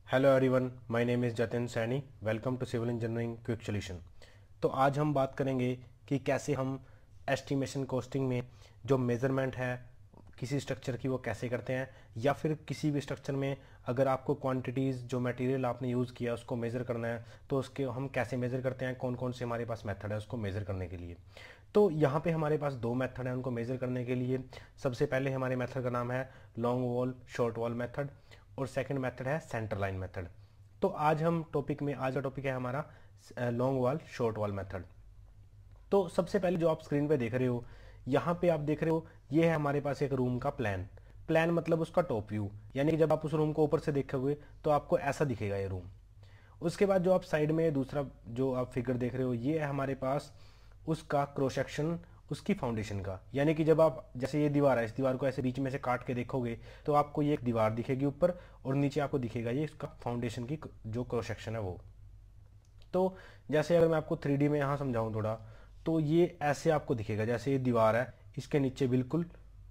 Hello everyone, my name is Jatin Saini. Welcome to civil engineering quick solution. तो आज हम बात करेंगे कि कैसे हम एस्टिमेशन कॉस्टिंग में जो मेज़रमेंट है किसी स्ट्रक्चर की वो कैसे करते हैं, या फिर किसी भी स्ट्रक्चर में अगर आपको क्वांटिटीज़ जो मटेरियल आपने यूज़ किया उसको मेज़र करना है तो उसके हम कैसे मेज़र करते हैं, कौन कौन से हमारे पास मेथड है उसको मेज़र करने के लिए। तो यहाँ पे हमारे पास दो मेथड हैं उनको मेज़र करने के लिए। सबसे पहले हमारे मेथड का नाम है long wall short wall method, और सेकंड मेथड है सेंटर लाइन मेथड। तो आज का टॉपिक है हमारा long wall short wall method. तो सबसे पहले जो आप स्क्रीन पे देख रहे हो, यहाँ पे आप देख रहे हो ये है हमारे पास एक रूम का प्लान। प्लान मतलब उसका टॉप व्यू, यानी कि जब आप उस रूम को ऊपर से देखोगे तो आपको ऐसा दिखेगा ये रूम। उसके बाद जो आप साइड में दूसरा जो आप फिगर देख रहे हो ये है हमारे पास उसका क्रॉस सेक्शन, उसकी फाउंडेशन का। यानी कि जब आप जैसे ये दीवार है, इस दीवार को ऐसे बीच में से काट के देखोगे तो आपको ये एक दीवार दिखेगी ऊपर, और नीचे आपको दिखेगा ये इसका फाउंडेशन की जो क्रॉस सेक्शन है वो। तो जैसे अगर मैं आपको 3D में यहाँ समझाऊं थोड़ा, तो ये ऐसे आपको दिखेगा। जैसे ये दीवार है, इसके नीचे बिल्कुल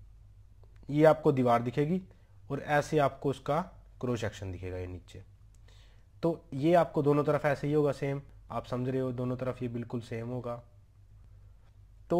ये आपको दीवार दिखेगी, और ऐसे आपको उसका क्रॉस सेक्शन दिखेगा ये नीचे। तो ये आपको दोनों तरफ ऐसे ही होगा सेम, आप समझ रहे हो, दोनों तरफ ये बिल्कुल सेम होगा। तो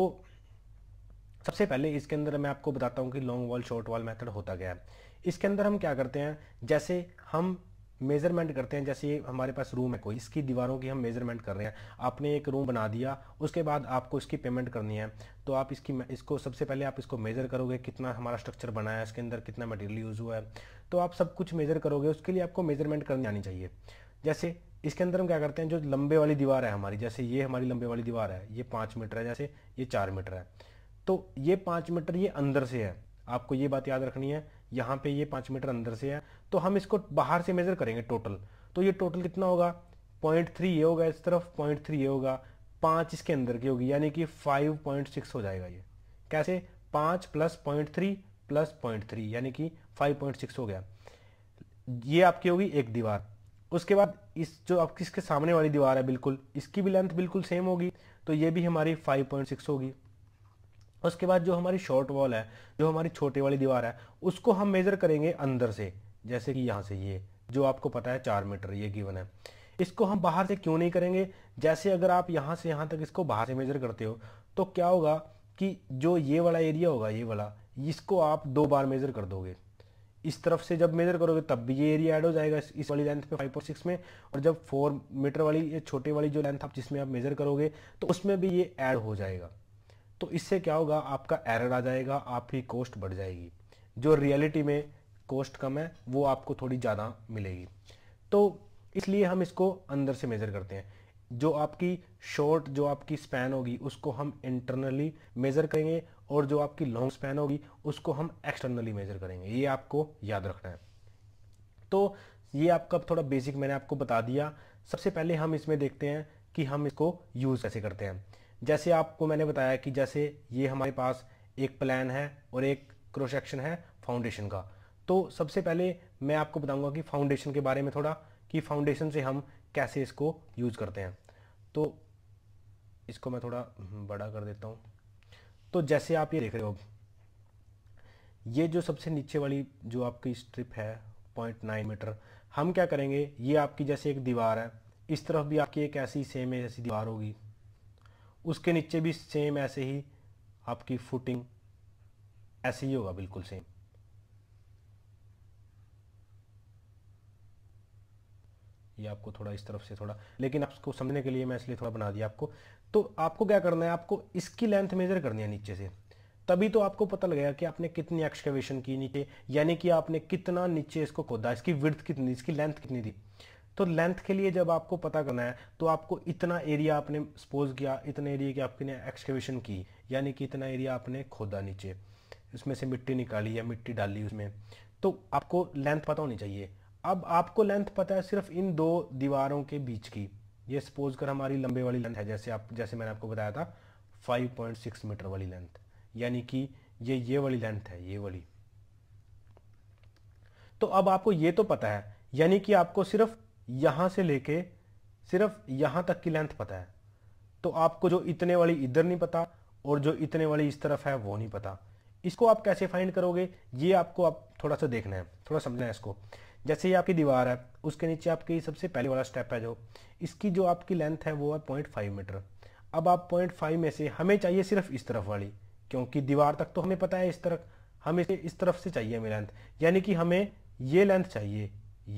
सबसे पहले इसके अंदर मैं आपको बताता हूँ कि long wall short wall method होता क्या है। इसके अंदर हम क्या करते हैं, जैसे हम मेजरमेंट करते हैं। जैसे हमारे पास रूम है कोई, इसकी दीवारों की हम मेजरमेंट कर रहे हैं। आपने एक रूम बना दिया, उसके बाद आपको इसकी पेमेंट करनी है। तो आप इसको सबसे पहले आप इसको मेजर करोगे, कितना हमारा स्ट्रक्चर बना है, इसके अंदर कितना मटेरियल यूज हुआ है। तो आप सब कुछ मेजर करोगे, उसके लिए आपको मेजरमेंट करनी आनी चाहिए। जैसे इसके अंदर हम क्या करते हैं, जो लंबे वाली दीवार है हमारी, जैसे ये हमारी लंबे वाली दीवार है, ये 5 मीटर है, जैसे ये 4 मीटर है। तो ये 5 मीटर ये अंदर से है, आपको ये बात याद रखनी है। यहाँ पे ये 5 मीटर अंदर से है, तो हम इसको बाहर से मेजर करेंगे टोटल। तो ये टोटल कितना होगा, 0.3 ये होगा इस तरफ, 0.3 ये होगा, 5 इसके अंदर की होगी, यानी कि 5.6 हो जाएगा ये। कैसे, 5 प्लस 0.3 प्लस 0.3 यानी कि 5.6 हो गया। ये आपकी होगी एक दीवार। उसके बाद इस जो आपकी इसके सामने वाली दीवार है बिल्कुल, इसकी भी लेंथ बिल्कुल सेम होगी, तो ये भी हमारी 5.6 होगी। उसके बाद जो हमारी शॉर्ट वॉल है, जो हमारी छोटी वाली दीवार है, उसको हम मेजर करेंगे अंदर से। जैसे कि यहाँ से ये जो आपको पता है 4 मीटर ये गिवन है, इसको हम बाहर से क्यों नहीं करेंगे। जैसे अगर आप यहाँ से यहाँ तक इसको बाहर से मेजर करते हो तो क्या होगा कि जो ये वाला एरिया होगा, ये वाला, इसको आप 2 बार मेजर कर दोगे। इस तरफ से जब मेजर करोगे तब भी ये एरिया ऐड हो जाएगा इस वाली लेंथ पे 5.6 में, और जब 4 मीटर वाली ये छोटी वाली जो लेंथ आप जिसमें आप मेजर करोगे तो उसमें भी ये ऐड हो जाएगा। तो इससे क्या होगा, आपका एरर आ जाएगा, आपकी कॉस्ट बढ़ जाएगी। जो रियलिटी में कॉस्ट कम है वो आपको थोड़ी ज़्यादा मिलेगी। तो इसलिए हम इसको अंदर से मेज़र करते हैं। जो आपकी शॉर्ट जो आपकी स्पैन होगी उसको हम इंटरनली मेज़र करेंगे, और जो आपकी लॉन्ग स्पैन होगी उसको हम एक्सटर्नली मेज़र करेंगे। ये आपको याद रखना है। तो ये आपका थोड़ा बेसिक मैंने आपको बता दिया। सबसे पहले हम इसमें देखते हैं कि हम इसको यूज़ कैसे करते हैं। जैसे आपको मैंने बताया कि जैसे ये हमारे पास एक प्लान है और एक क्रॉस सेक्शन है फाउंडेशन का। तो सबसे पहले मैं आपको बताऊंगा कि फाउंडेशन के बारे में थोड़ा, कि फाउंडेशन से हम कैसे इसको यूज़ करते हैं। तो इसको मैं थोड़ा बड़ा कर देता हूँ। तो जैसे आप ये देख रहे हो, ये जो सबसे नीचे वाली जो आपकी स्ट्रिप है 0.9 मीटर, हम क्या करेंगे, ये आपकी जैसे एक दीवार है, इस तरफ भी आपकी एक ऐसी सेम ऐसी दीवार होगी, उसके नीचे भी सेम ऐसे ही आपकी फुटिंग ऐसे ही होगा, बिल्कुल सेम। ये आपको थोड़ा इस तरफ से थोड़ा, लेकिन आपको समझने के लिए मैं इसलिए थोड़ा बना दिया आपको। तो आपको क्या करना है, आपको इसकी लेंथ मेजर करनी है नीचे से, तभी तो आपको पता लगेगा कि आपने कितनी एक्सकवेशन की नीचे, यानी कि आपने कितना नीचे इसको खोदा, इसकी विड्थ कितनी, इसकी लेंथ कितनी थी। तो लेंथ के लिए जब आपको पता करना है तो आपको इतना एरिया आपने सपोज किया, इतने एरिया की आपने एक्सकवेशन की, यानी कि इतना एरिया आपने खोदा नीचे, उसमें से मिट्टी निकाली या मिट्टी डाली उसमें, तो आपको लेंथ पता होनी चाहिए। अब आपको लेंथ पता है सिर्फ इन दो दीवारों के बीच की। ये सपोज कर हमारी लंबे वाली लेंथ है, जैसे मैंने आपको बताया था 5.6 मीटर वाली लेंथ, यानी कि ये वाली लेंथ है, ये वाली। तो अब आपको ये तो पता है, यानी कि आपको सिर्फ यहां से लेके सिर्फ यहां तक की लेंथ पता है। तो आपको जो इतने वाली इधर नहीं पता और जो इतने वाली इस तरफ है वो नहीं पता। इसको आप कैसे फाइंड करोगे, ये आपको आप थोड़ा सा देखना है, थोड़ा समझना है इसको। जैसे ये आपकी दीवार है, उसके नीचे आपकी सबसे पहले वाला स्टेप है जो, इसकी जो आपकी लेंथ है वो है 0.5 मीटर। अब आप 0.5 में से हमें चाहिए सिर्फ इस तरफ वाली, क्योंकि दीवार तक तो हमें पता है इस तरफ, हमें इस तरफ से चाहिए हमें लेंथ, यानी कि हमें ये लेंथ चाहिए,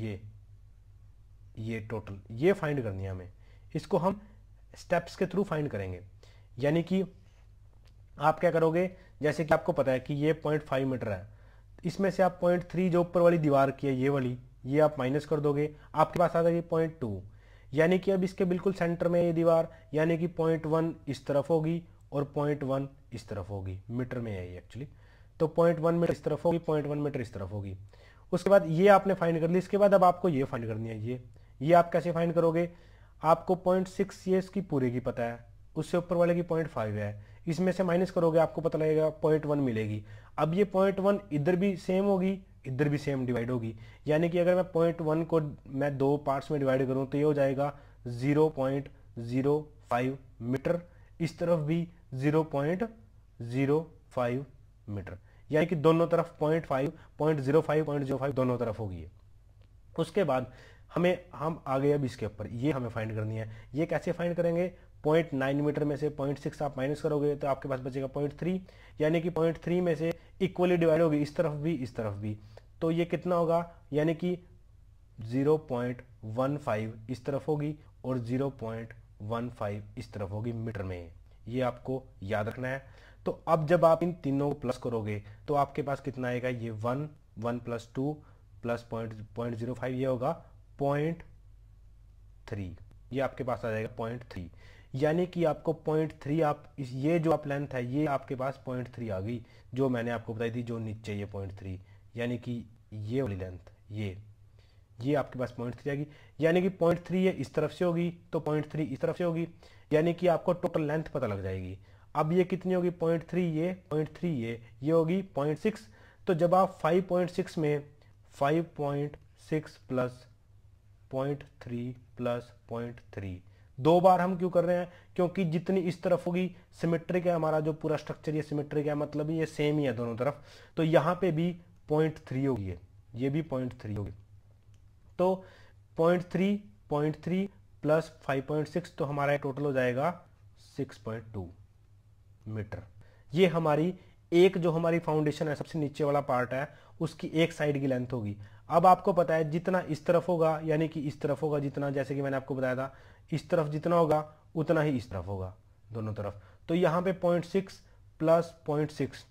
ये टोटल ये फाइंड करनी है हमें। इसको हम स्टेप्स के थ्रू फाइंड करेंगे। यानी कि आप क्या करोगे, जैसे कि आपको पता है कि ये 0.5 मीटर है, इसमें से आप 0.3 जो ऊपर वाली दीवार की है ये वाली, ये आप माइनस कर दोगे, आपके पास आ जाएगी 0.2। यानी कि अब इसके बिल्कुल सेंटर में ये दीवार, यानी कि 0.1 इस तरफ होगी और 0.1 इस तरफ होगी, मीटर में है ये एक्चुअली। तो 0.1 मीटर इस तरफ होगी, 0.1 मीटर इस तरफ होगी। उसके बाद ये आपने फाइंड कर ली। इसके बाद अब आपको ये फाइंड करनी है, ये आप कैसे फाइंड करोगे, आपको 0.6 ये इसकी पूरे की पता है, उससे ऊपर वाले की 0.5 है, इसमें से माइनस करोगे आपको पता लगेगा 0.1 मिलेगी। अब ये 0.1 इधर भी सेम होगी, इधर भी सेम डिवाइड होगी, यानी कि अगर मैं 0.1 को मैं दो पार्ट्स में डिवाइड करूं तो ये हो जाएगा 0.05 मीटर, इस तरफ भी 0.05 मीटर, यानी कि दोनों तरफ 0.5, 0.05, 0.05 दोनों तरफ होगी। उसके बाद हम आ गए अब इसके ऊपर, ये हमें फाइंड करनी है। ये कैसे फाइंड करेंगे, 0.9 मीटर में से 0.6 आप माइनस करोगे तो आपके पास बचेगा 0.3, यानी कि 0.3 में से इक्वली डिवाइड होगी, इस तरफ भी इस तरफ भी, तो ये कितना होगा, यानी कि 0.15 इस तरफ होगी और 0.15 इस तरफ होगी मीटर में। ये आपको याद रखना है। तो अब जब आप इन तीनों को प्लस करोगे तो आपके पास कितना आएगा, ये 1 + 2 प्लस 0.05 ये होगा 0.3, ये आपके पास आ जाएगा 0.3, यानी कि आपको 0.3 आप ये जो आप लेंथ है ये आपके पास 0.3 आ गई, जो मैंने आपको बताई थी, जो नीचे ये 0.3, यानी कि ये वाली लेंथ ये आपके पास 0.3 आएगी, यानी कि 0.3 ये इस तरफ से होगी तो 0.3 इस तरफ से होगी, यानी कि आपको टोटल लेंथ पता लग जाएगी। अब ये कितनी होगी, 0.3 ये 0.3 ये होगी 0.6। तो जब आप 5.6 में 5.6 प्लस 0.3 प्लस 0.3 दो बार हम क्यों कर रहे हैं, क्योंकि जितनी इस तरफ होगी सिमेट्रिक है, हमारा जो पूरा स्ट्रक्चर ये सिमेट्रिक है, मतलब ये सेम ही है दोनों तरफ, तो यहाँ पे भी 0.3 होगी, ये भी 0.3 होगी। तो 0.3 प्लस 5.6 तो हमारा टोटल हो जाएगा 6.2 मीटर। ये हमारी एक जो हमारी फाउंडेशन है, सबसे नीचे वाला पार्ट है, उसकी एक साइड की लेंथ होगी। अब आपको पता है जितना इस तरफ होगा, यानी कि इस तरफ होगा जितना, जैसे कि मैंने आपको बताया था, इस तरफ जितना होगा उतना ही इस तरफ होगा दोनों तरफ। तो यहां पे 0.6 प्लस 0.6,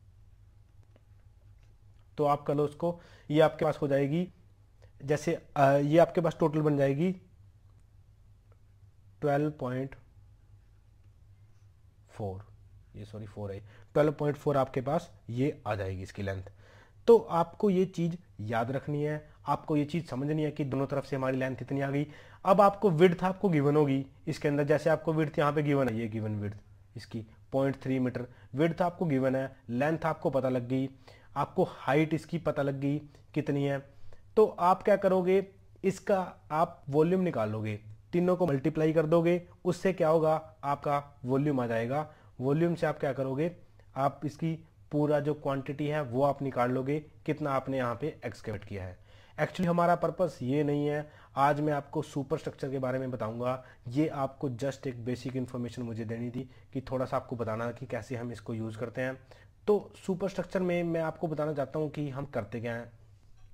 तो आप कर लो उसको, ये आपके पास हो जाएगी, जैसे ये आपके पास टोटल बन जाएगी 12.4, ये सॉरी 4 है, 12.4 आपके पास ये आ जाएगी इसकी लेंथ। तो आपको ये चीज याद रखनी है, आपको ये चीज समझनी है कि दोनों तरफ से हमारी लेंथ इतनी आ गई। अब आपको विड्थ आपको गिवन होगी इसके अंदर, जैसे आपको विड्थ यहाँ पे गिवन है, ये गिवन विड्थ इसकी 0.3 मीटर विड्थ आपको गिवन है, लेंथ आपको पता लग गई, आपको हाइट इसकी पता लग गई कितनी है। तो आप क्या करोगे, इसका आप वॉल्यूम निकालोगे, तीनों को मल्टीप्लाई कर दोगे, उससे क्या होगा, आपका वॉल्यूम आ जाएगा। वॉल्यूम से आप क्या करोगे, आप इसकी पूरा जो क्वांटिटी है वो आप निकाल लोगे, कितना आपने यहाँ पे एक्सकेवेट किया है। एक्चुअली हमारा पर्पस ये नहीं है, आज मैं आपको सुपर स्ट्रक्चर के बारे में बताऊंगा, ये आपको जस्ट एक बेसिक इन्फॉर्मेशन मुझे देनी थी कि थोड़ा सा आपको बताना कि कैसे हम इसको यूज करते हैं। तो सुपर स्ट्रक्चर में मैं आपको बताना चाहता हूँ कि हम करते क्या हैं।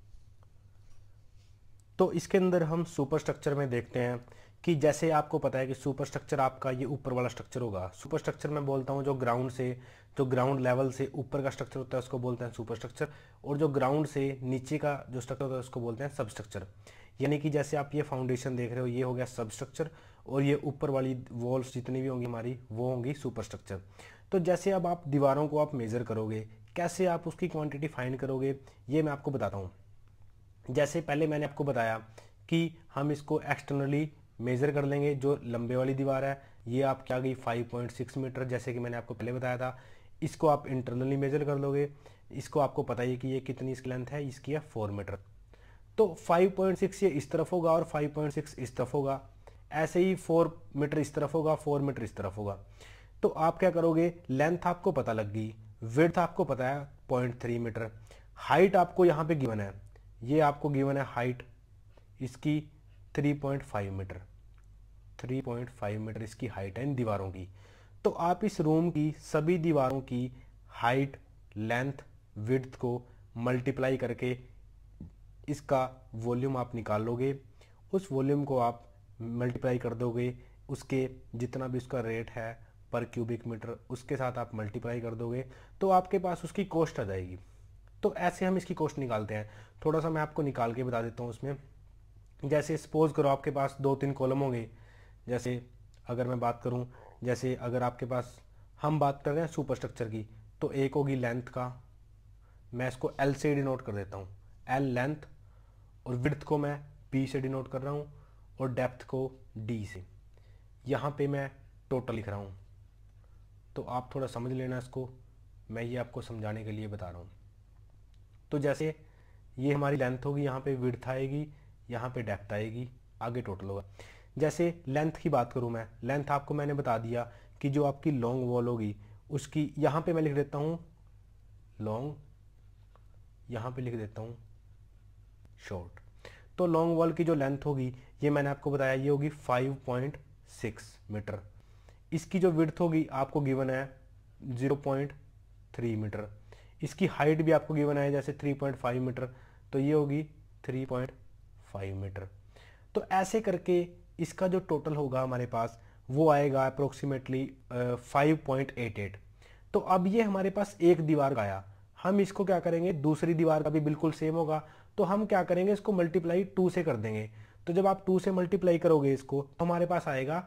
तो इसके अंदर हम सुपर स्ट्रक्चर में देखते हैं कि जैसे आपको पता है कि सुपर स्ट्रक्चर आपका ये ऊपर वाला स्ट्रक्चर होगा। सुपर स्ट्रक्चर मैं बोलता हूँ जो ग्राउंड लेवल से ऊपर का स्ट्रक्चर होता है उसको बोलते हैं सुपर स्ट्रक्चर, और जो ग्राउंड से नीचे का जो स्ट्रक्चर होता है उसको बोलते हैं सब स्ट्रक्चर। यानी कि जैसे आप ये फाउंडेशन देख रहे हो, ये हो गया सब स्ट्रक्चर, और ये ऊपर वाली वॉल्स जितनी भी होंगी हमारी वो होंगी सुपर स्ट्रक्चर। तो जैसे अब आप दीवारों को आप मेजर करोगे, कैसे आप उसकी क्वांटिटी फाइंड करोगे, ये मैं आपको बताता हूँ। जैसे पहले मैंने आपको बताया कि हम इसको एक्सटर्नली मेजर कर लेंगे, जो लंबे वाली दीवार है ये आपकी आ गई 5.6 मीटर, जैसे कि मैंने आपको पहले बताया था। इसको आप इंटरनली मेजर कर लोगे, इसको आपको पता ही है कि ये कितनी इसकी लेंथ है, इसकी है 4 मीटर। तो 5.6 ये इस तरफ होगा और 5.6 इस तरफ होगा, ऐसे ही 4 मीटर इस तरफ होगा, 4 मीटर इस तरफ होगा। तो आप क्या करोगे, लेंथ आपको पता लग गई, विड्थ आपको पता है 0.3 मीटर, हाइट आपको यहाँ पे गिवन है, ये आपको गिवन है हाइट इसकी 3.5 मीटर, 3.5 मीटर इसकी हाइट है इन दीवारों की। तो आप इस रूम की सभी दीवारों की हाइट, लेंथ, विड्थ को मल्टीप्लाई करके इसका वॉल्यूम आप निकाल लोगे। उस वॉल्यूम को आप मल्टीप्लाई कर दोगे उसके जितना भी उसका रेट है पर क्यूबिक मीटर, उसके साथ आप मल्टीप्लाई कर दोगे तो आपके पास उसकी कॉस्ट आ जाएगी। तो ऐसे हम इसकी कॉस्ट निकालते हैं। थोड़ा सा मैं आपको निकाल के बता देता हूँ उसमें। जैसे सपोज करो आपके पास 2-3 कॉलम होंगे। जैसे अगर मैं बात करूं, जैसे अगर आपके पास, हम बात कर रहे हैं सुपर स्ट्रक्चर की, तो एक होगी लेंथ का, मैं इसको एल से डिनोट कर देता हूँ, एल लेंथ, और विड्थ को मैं पी से डिनोट कर रहा हूँ, और डेप्थ को डी से। यहाँ पे मैं टोटल लिख रहा हूँ, तो आप थोड़ा समझ लेना इसको, मैं ये आपको समझाने के लिए बता रहा हूँ। तो जैसे ये हमारी लेंथ होगी, यहाँ पे विड्थ आएगी, यहाँ पे डेप्थ आएगी, आगे टोटल होगा। जैसे लेंथ की बात करूँ मैं, लेंथ आपको मैंने बता दिया कि जो आपकी लॉन्ग वॉल होगी उसकी, यहाँ पे मैं लिख देता हूँ लॉन्ग, यहाँ पे लिख देता हूँ शॉर्ट। तो लॉन्ग वॉल की जो लेंथ होगी ये मैंने आपको बताया, ये होगी 5.6 मीटर। इसकी जो विड्थ होगी आपको गिवन है 0.3 मीटर। इसकी हाइट भी आपको गिवन है जैसे 3.5 मीटर, तो ये होगी 3.5 मीटर। तो ऐसे करके इसका जो टोटल होगा हमारे पास वो आएगा अप्रोक्सीमेटली 5.88। तो अब ये हमारे पास एक दीवार का आया, हम इसको क्या करेंगे, दूसरी दीवार का भी बिल्कुल सेम होगा, तो हम क्या करेंगे, इसको मल्टीप्लाई 2 से कर देंगे। तो जब आप 2 से मल्टीप्लाई करोगे इसको तो हमारे पास आएगा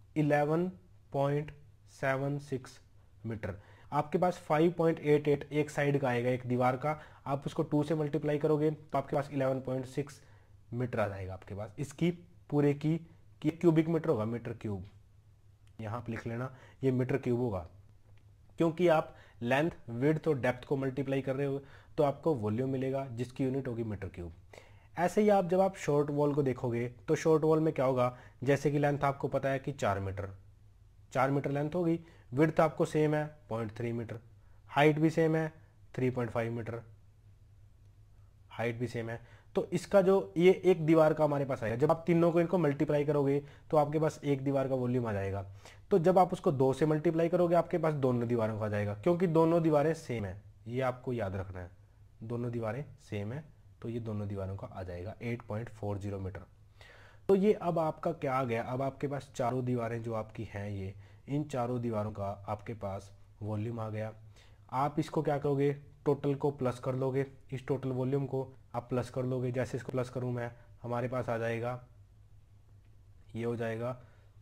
11.76 मीटर। आपके पास 5.88 एक साइड का आएगा, एक दीवार का, आप उसको 2 से मल्टीप्लाई करोगे तो आपके पास 11.6 मीटर आ जाएगा आपके पास। इसकी पूरे की क्यूबिक मीटर होगा, मीटर क्यूब, यहाँ पे लिख लेना, ये मीटर क्यूब होगा, क्योंकि आप लेंथ, विड्थ और डेप्थ को मल्टीप्लाई कर रहे हो तो आपको वॉल्यूम मिलेगा जिसकी यूनिट होगी मीटर क्यूब। ऐसे ही आप जब आप शॉर्ट वॉल को देखोगे तो शॉर्ट वॉल में क्या होगा, जैसे कि लेंथ आपको पता है कि 4 मीटर, 4 मीटर लेंथ होगी, विड्थ आपको सेम है 0.3 मीटर, हाइट भी सेम है 3.5 मीटर, हाइट भी सेम है। तो इसका जो ये एक दीवार का हमारे पास आएगा, जब आप तीनों को इनको मल्टीप्लाई करोगे तो आपके पास एक दीवार का वॉल्यूम आ जाएगा। तो जब आप उसको 2 से मल्टीप्लाई करोगे आपके पास दोनों दीवारों का आ जाएगा, क्योंकि दोनों दीवारें सेम है, ये आपको याद रखना है, दोनों दीवारें सेम है, तो ये दोनों दीवारों का आ जाएगा 8.40 मीटर। तो ये अब आपका क्या आ गया, अब आपके पास चारों दीवारें जो आपकी हैं ये, इन चारों दीवारों का आपके पास वॉल्यूम आ गया। आप इसको क्या करोगे, टोटल को प्लस कर लोगे, इस टोटल वॉल्यूम को आप प्लस कर लोगे। जैसे इसको प्लस करूं मैं, हमारे पास आ जाएगा, ये हो जाएगा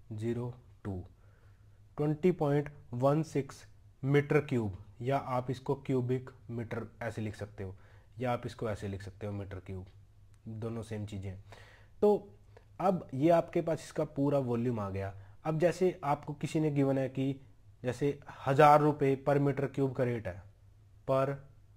20.16 मीटर क्यूब, या आप इसको क्यूबिक मीटर ऐसे लिख सकते हो, या आप इसको ऐसे लिख सकते हो मीटर क्यूब, दोनों सेम चीज़ें। तो अब ये आपके पास इसका पूरा वॉल्यूम आ गया। अब जैसे आपको किसी ने गिवन है कि जैसे 1000 रुपये पर मीटर क्यूब का रेट है, पर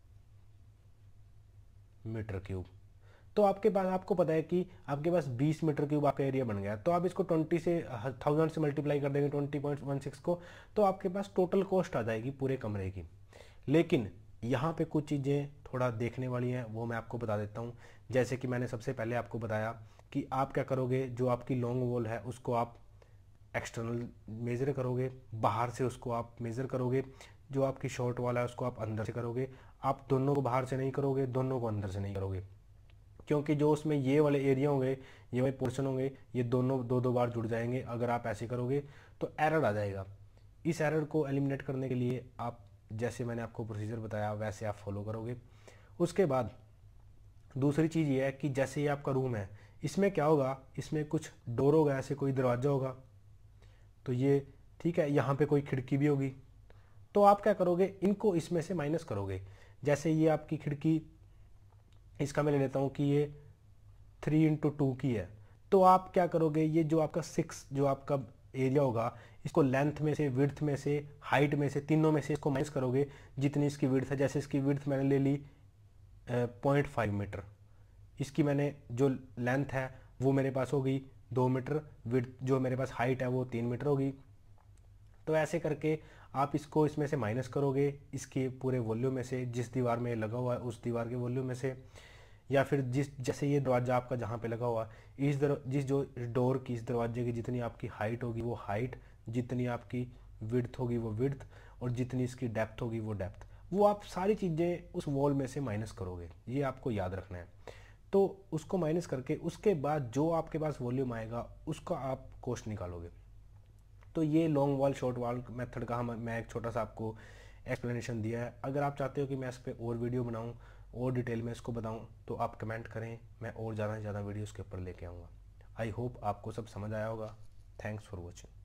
मीटर क्यूब, तो आपके पास, आपको पता है कि आपके पास 20 मीटर क्यूब आपका एरिया बन गया, तो आप इसको 20 से 1000 से मल्टीप्लाई कर देंगे 20.16 को, तो आपके पास टोटल कॉस्ट आ जाएगी पूरे कमरे की। लेकिन यहाँ पे कुछ चीज़ें थोड़ा देखने वाली हैं, वो मैं आपको बता देता हूँ। जैसे कि मैंने सबसे पहले आपको बताया कि आप क्या करोगे, जो आपकी लॉन्ग वॉल है उसको आप एक्सटर्नल मेज़र करोगे, बाहर से उसको आप मेज़र करोगे, जो आपकी शॉर्ट वाला है उसको आप अंदर से करोगे। आप दोनों को बाहर से नहीं करोगे, दोनों को अंदर से नहीं करोगे, क्योंकि जो उसमें ये वाले एरिया होंगे, ये वाले पोर्शन होंगे, ये दोनों दो बार जुड़ जाएंगे। अगर आप ऐसे करोगे तो एरर आ जाएगा। इस एरर को एलिमिनेट करने के लिए आप, जैसे मैंने आपको प्रोसीजर बताया वैसे आप फॉलो करोगे। उसके बाद दूसरी चीज़ ये है कि जैसे ये आपका रूम है, इसमें क्या होगा, इसमें कुछ डोर होगा, ऐसे कोई दरवाज़ा होगा, तो ये ठीक है, यहाँ पे कोई खिड़की भी होगी, तो आप क्या करोगे, इनको इसमें से माइनस करोगे। जैसे ये आपकी खिड़की, इसका मैं ले लेता हूँ कि ये 3x2 की है, तो आप क्या करोगे, ये जो आपका 6 जो आपका एरिया होगा, इसको लेंथ में से, विड्थ में से, हाइट में से, तीनों में से इसको माइनस करोगे जितनी इसकी विड्थ है। जैसे इसकी विड्थ मैंने ले ली 0.5 मीटर, इसकी मैंने जो लेंथ है वो मेरे पास होगी 2 मीटर, विड्थ जो मेरे पास हाइट है वो 3 मीटर होगी। तो ऐसे करके आप इसको इसमें से माइनस करोगे, इसके पूरे वॉल्यूम में से, जिस दीवार में लगा हुआ है उस दीवार के वॉल्यूम में से। या फिर जैसे ये दरवाज़ा आपका जहाँ पे लगा हुआ, जिस जो डोर की, इस दरवाजे की जितनी आपकी हाइट होगी वो हाइट, जितनी आपकी विड्थ होगी वो विड्थ, और जितनी इसकी डेप्थ होगी वो डेप्थ, वो आप सारी चीज़ें उस वॉल में से माइनस करोगे, ये आपको याद रखना है। तो उसको माइनस करके उसके बाद जो आपके पास वॉल्यूम आएगा उसका आप कॉस्ट निकालोगे। तो ये long wall short wall method का मैं एक छोटा सा आपको एक्सप्लेनेशन दिया है। अगर आप चाहते हो कि मैं इस पर और वीडियो बनाऊं और डिटेल में इसको बताऊं तो आप कमेंट करें, मैं और ज़्यादा से ज़्यादा वीडियो उसके ऊपर लेके आऊँगा। आई होप आपको सब समझ आया होगा। Thanks for watching.